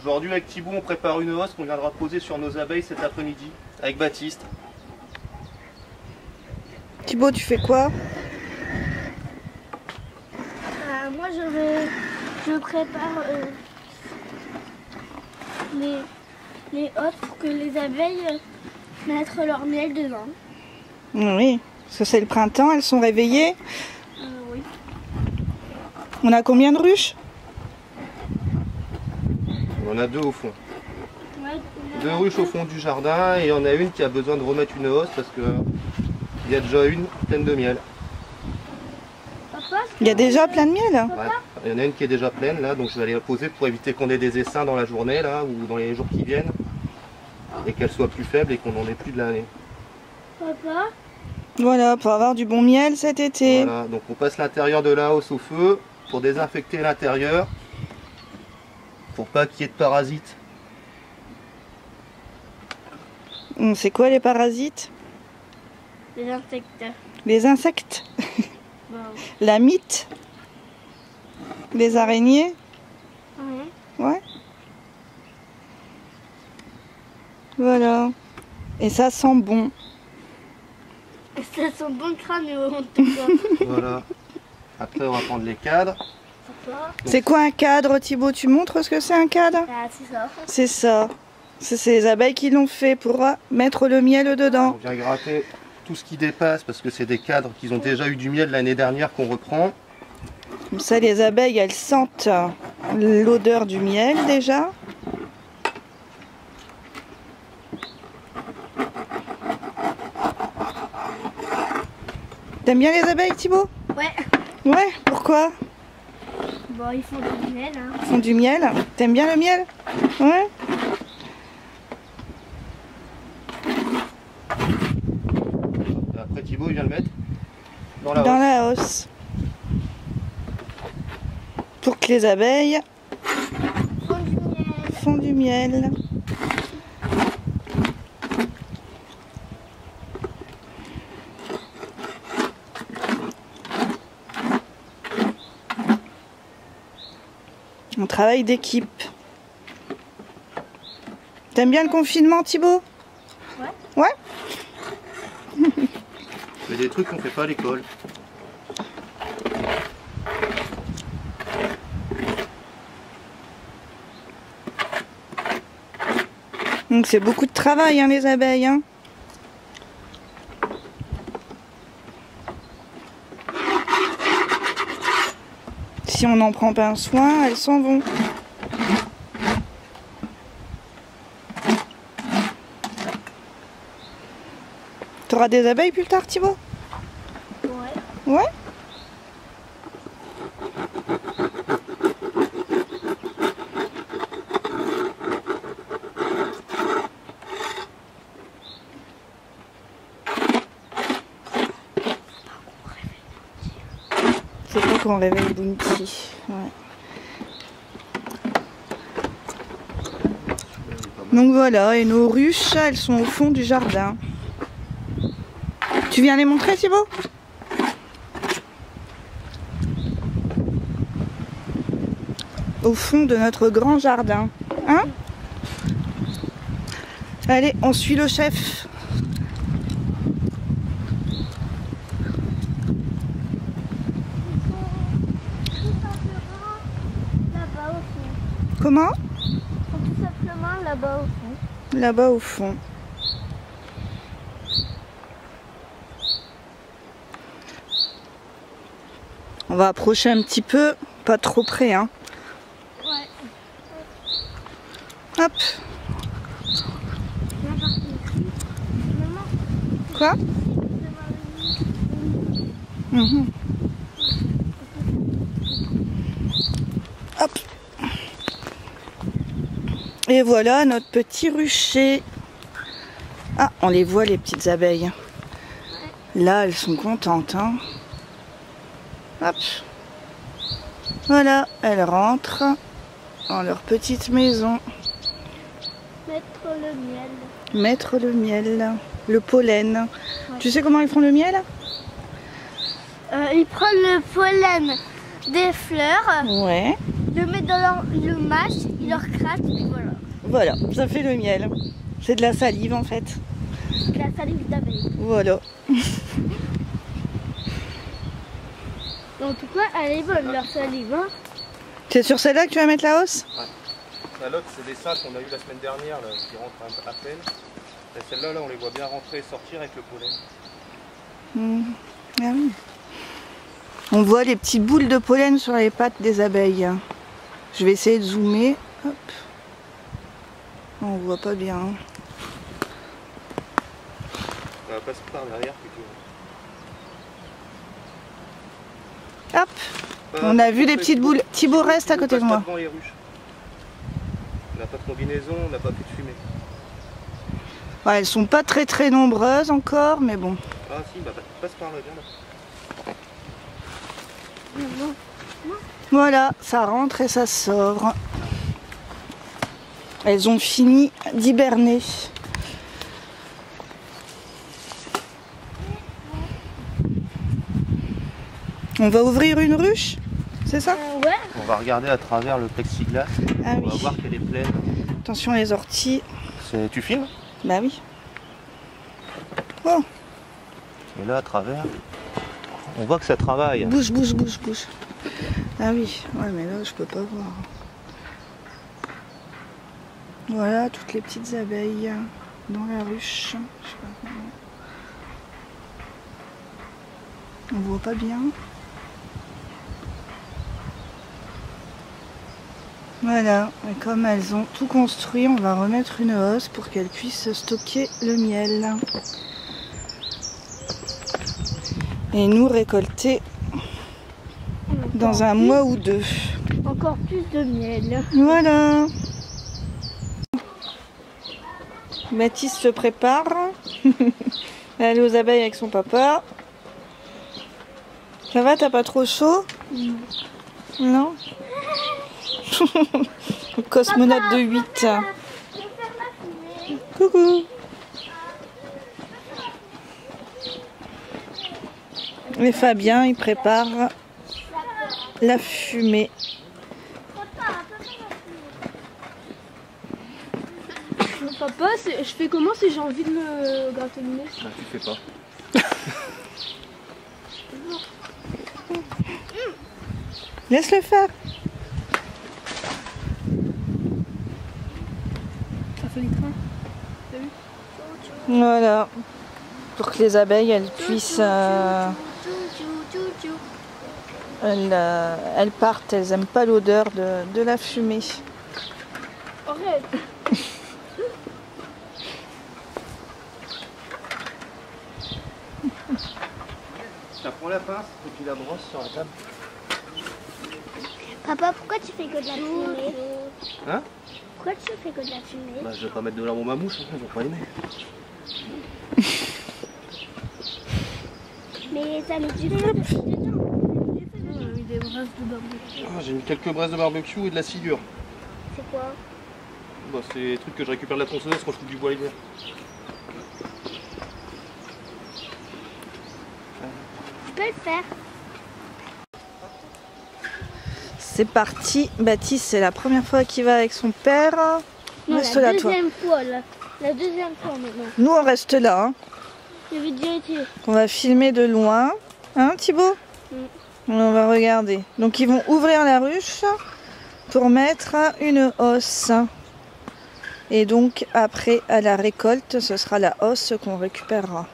Aujourd'hui avec Thibaut on prépare une hausse qu'on viendra poser sur nos abeilles cet après-midi avec Baptiste. Thibaut, tu fais quoi? Moi je prépare les hôtes pour que les abeilles mettent leur miel dedans. Oui, parce que c'est le printemps, elles sont réveillées. Oui. On a combien de ruches? On en a deux au fond. Ouais, Deux ruches au fond du jardin et il y en a une qui a besoin de remettre une hausse parce que il y a déjà une pleine de miel. Papa, Il y a déjà plein de miel. Ouais. Il y en a une qui est déjà pleine là, donc je vais aller la poser pour éviter qu'on ait des essaims dans la journée là ou dans les jours qui viennent et qu'elle soit plus faible et qu'on n'en ait plus de l'année. papa, Voilà, pour avoir du bon miel cet été. Voilà, donc on passe l'intérieur de la hausse au feu pour désinfecter l'intérieur pour pas qu'il y ait de parasites. C'est quoi les parasites? les insectes. Les insectes? Bon. La mite? Les araignées? Ouais. Ouais. Voilà. Et ça sent bon. Ça sent bon le crâne en tout cas. Voilà. Après on va prendre les cadres. Papa. C'est quoi un cadre, Thibaut? Tu montres ce que c'est un cadre? Ah, c'est ça. C'est ça. C'est les abeilles qui l'ont fait pour mettre le miel On dedans. vient gratter tout ce qui dépasse parce que c'est des cadres qui ont déjà eu du miel l'année dernière qu'on reprend. Comme ça, les abeilles, elles sentent l'odeur du miel déjà. T'aimes bien les abeilles, Thibaut? Ouais. Ouais, pourquoi? Bon, ils font du miel. Hein. Ils font du miel. T'aimes bien le miel? Ouais. Et après Thibaut il vient le mettre dans la Dans hausse. la hausse. Pour que les abeilles Ils font du miel. font du miel. On travaille d'équipe. T'aimes bien le confinement, Thibaut? Ouais. Ouais? C'est des trucs qu'on fait pas à l'école. Donc c'est beaucoup de travail, hein, les abeilles. Hein. Si on n'en prend pas soin, elles s'en vont. T'auras des abeilles plus tard, Thibaut? Ouais. Ouais? C'est pas qu'on réveille Bounty. Ouais. Donc voilà, et nos ruches, elles sont au fond du jardin. Tu viens les montrer, Thibaut? Au fond de notre grand jardin. Hein? Allez, on suit le chef. Là-bas au fond. Comment? Ils sont tout simplement là-bas au fond. Là-bas au fond. On va approcher un petit peu, pas trop près, hein. Ouais. Hop. Là, par contre. Maman, Quoi? Mhm. Hop. Et voilà notre petit rucher. Ah, on les voit les petites abeilles. Là, elles sont contentes, hein. Hop. Voilà, elles rentrent dans leur petite maison. mettre le miel. Mettre le miel, le pollen. Ouais. Tu sais comment ils font le miel? Ils prennent le pollen des fleurs, Ouais. le mettent dans le mâche, il leur crache et voilà. Voilà, ça fait le miel. C'est de la salive en fait. La salive d'abeille. Voilà. En tout cas, elle est bonne leur salive. Hein. C'est sur celle-là que tu vas mettre la hausse? Ouais. L'autre, c'est des sacs qu'on a eu la semaine dernière là, qui rentrent à peine. Et celle-là, là, on les voit bien rentrer et sortir avec le pollen. Ah oui. On voit les petites boules de pollen sur les pattes des abeilles. Je vais essayer de zoomer. Hop. On voit pas bien. On va passer par derrière plutôt. Hop. On a vu des petites boules. Thibaut reste à côté de moi. Devant les ruches. On n'a pas de combinaison, on n'a pas plus de fumée. Ouais, elles sont pas très nombreuses encore, mais bon. Ah si, bah passe par là, viens là. Voilà, ça rentre et ça sort. Elles ont fini d'hiberner. On va ouvrir une ruche, c'est ça? Ouais. On va regarder à travers le plexiglas. Ah On va oui. voir qu'elle est pleine. Attention les orties. Tu filmes? Bah oui. Oh, Et là, à travers, on voit que ça travaille. bouge. Ah oui, ouais, mais là je peux pas voir. Voilà toutes les petites abeilles dans la ruche. Je sais pas comment. On voit pas bien. Voilà, et comme elles ont tout construit, on va remettre une hausse pour qu'elles puissent stocker le miel. Et nous récolter dans un mois ou deux. Encore plus de miel. Voilà. Mathis se prépare. Elle est aux abeilles avec son papa. Ça va, t'as pas trop chaud? Non. Le cosmonaute de 8. Coucou. Et Fabien, il prépare la fumée. Papa, je fais comment si j'ai envie de me gratter le nez? Ah, tu fais pas. Laisse-le faire. Ça fait les trains. T'as vu? Voilà. Pour que les abeilles, elles puissent... elles partent, elles n'aiment pas l'odeur de la fumée. Arrête. Ça prend la pince et puis la brosse sur la table. Papa, pourquoi tu fais que de la fumée? Hein? Pourquoi tu fais que de la fumée? Bah, je vais pas mettre de l'arbre au mamouche, ils vont pas aimer. Mais t'as mis du feu dedans. Des braises de barbecue. Ah, j'ai mis quelques braises de barbecue et de la sciure. C'est quoi? Bah, c'est des trucs que je récupère de la tronçonneuse quand je coupe du bois l'hiver. Tu peux le faire. C'est parti. Baptiste, c'est la première fois qu'il va avec son père. Non, Reste la là, toi. deuxième fois, là. La deuxième fois maintenant. Nous, on reste là. Hein. J'ai déjà été. On va filmer de loin. Hein, Thibaut? On va regarder. Donc, ils vont ouvrir la ruche pour mettre une hausse. Et donc, après, à la récolte, ce sera la hausse qu'on récupérera.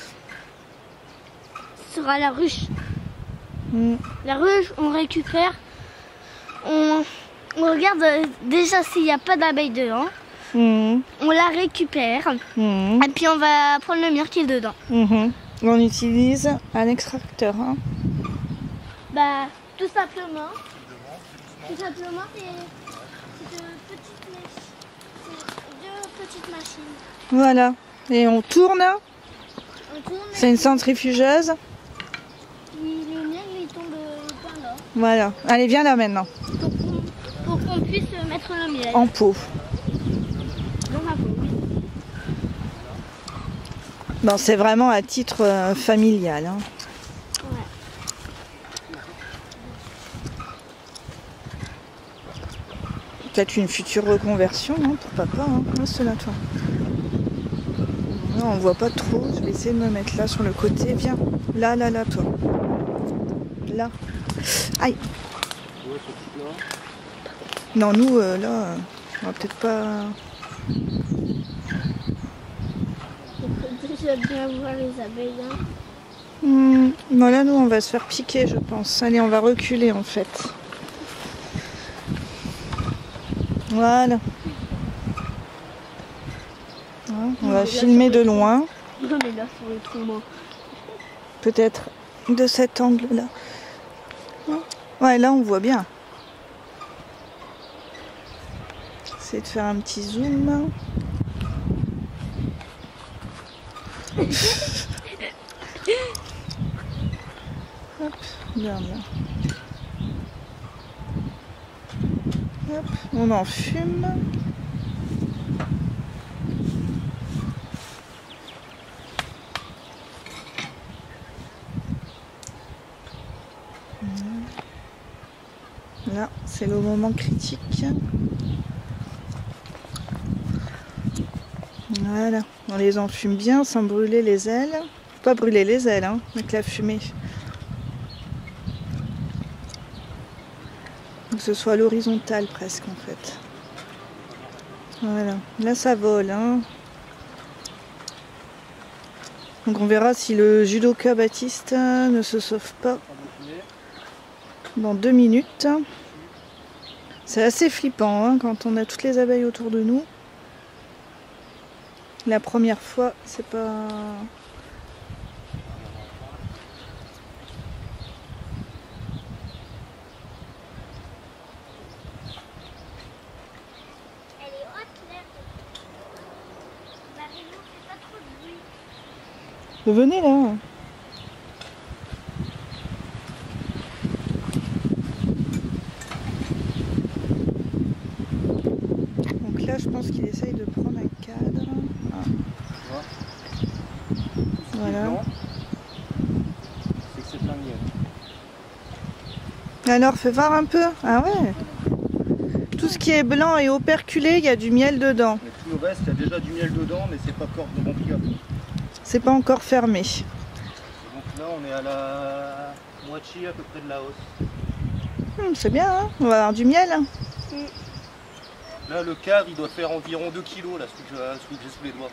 Ce sera la ruche. Mm. La ruche, on récupère. On regarde déjà s'il n'y a pas d'abeilles dedans. Mm. On la récupère. Mm. Et puis on va prendre le miel qui est dedans. Mhm. On utilise un extracteur. Hein. Bah, tout simplement. Tout simplement, c'est deux petites machines. Voilà. Et on tourne. On tourne C'est une centrifugeuse. et le miel il tombe plein là. Voilà. Allez, viens là maintenant. Pour qu'on puisse mettre le miel En pot. dans ma peau. Oui. Bon, c'est vraiment à titre familial. Hein. Ouais. Peut-être une future reconversion, hein, pour papa. Hein. Reste là, toi. Là, on voit pas trop. Je vais essayer de me mettre là sur le côté. Viens. Là, toi. Là. Aïe. Non, nous, là, on va peut-être pas... On peut déjà bien voir les abeilles. Hein. Non, là, nous, on va se faire piquer, je pense. Allez, on va reculer, en fait. Voilà. On va filmer de loin. Non, mais là, sur le fond. Peut-être de cet angle-là. Ouais, là, on voit bien. Essayer de faire un petit zoom. Hop, bien, bien. Hop, on en fume. Là, c'est le moment critique. Voilà, on les enfume bien sans brûler les ailes. Faut pas brûler les ailes, hein, avec la fumée. Que ce soit à l'horizontale presque en fait. Voilà, là ça vole. Hein. Donc on verra si le judoka Baptiste ne se sauve pas dans 2 minutes. C'est assez flippant hein, quand on a toutes les abeilles autour de nous. La première fois, c'est pas... Elle est haute, l'air. Marie-Lou, fais pas trop de bruit. Venez là. Donc là, je pense qu'il essaye de prendre un cadre. Ah. Voilà. C'est que c'est plein de miel. Alors, fais voir un peu. Ah ouais. Tout ce qui est blanc et operculé, il y a du miel dedans. Mais tout le reste, il y a déjà du miel dedans, mais c'est pas encore rempli à bout. C'est pas encore fermé. Donc là, on est à la moitié à peu près de la hausse. C'est bien, hein, on va avoir du miel. Là, le cadre, il doit faire environ 2 kg, là, celui que j'ai sous les doigts.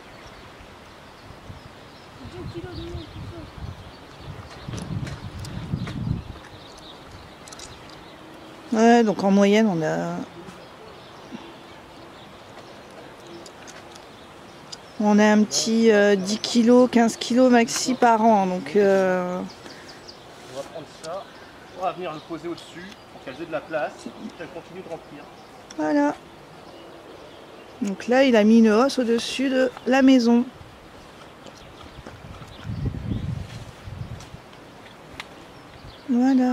2 kilos de miel, tout ça. Ouais, donc en moyenne, on a un petit 10 kg, 15 kg maxi par an. Donc, On va prendre ça, on va venir le poser au-dessus pour qu'elle ait de la place et qu'elle continue de remplir. voilà. Donc là, il a mis une hausse au-dessus de la maison. Voilà.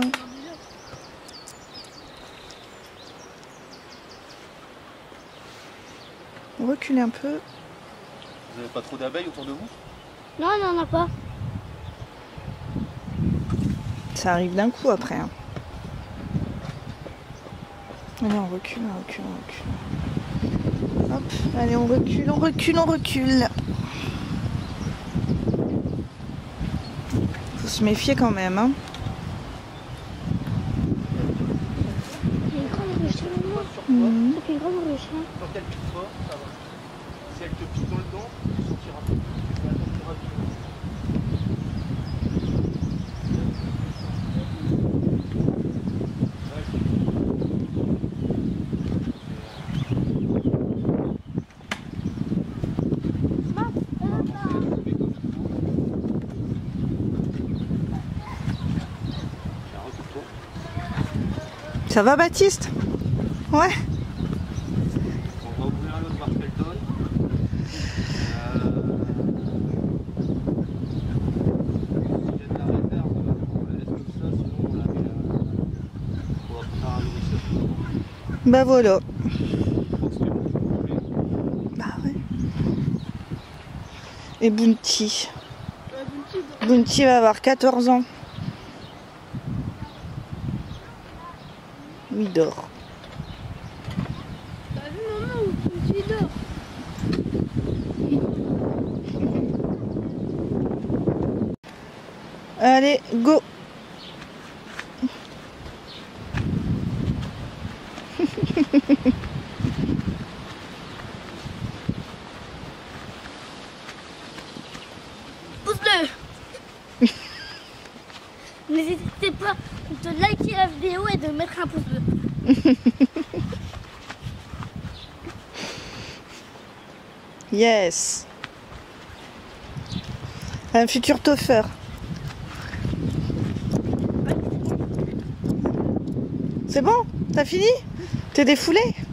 Reculez un peu. Vous n'avez pas trop d'abeilles autour de vous? Non, on n'en a pas. Ça arrive d'un coup après. Hein. Allez, on recule, on recule, on recule. Hop, allez, on recule, on recule, on recule. Faut se méfier quand même. Hein. Il y a une grande ruche sur le loin. Sur toi, Ça fait une grande ruche. Hein. quand elle pique pas, ça va. Si elle te pique dans le dent, tu sortiras pas. Tu vas attendre rapidement. Ça va, Baptiste? Ouais. On va ouvrir l'autre, voir ce qu'elle donne. Il y a de la réserve, on la laisse comme ça, sinon on la met on va faire un nourrisseur. Bah voilà. Je crois que c'est bon, je peux rouler. Bah ouais. Et Bounty. Bounty va avoir 14 ans. Il dort. Allez, go. Pouce bleu. N'hésitez pas de liker la vidéo et de mettre un pouce bleu. Yes. Un futur toffeur. C'est bon? T'as fini? T'es défoulé?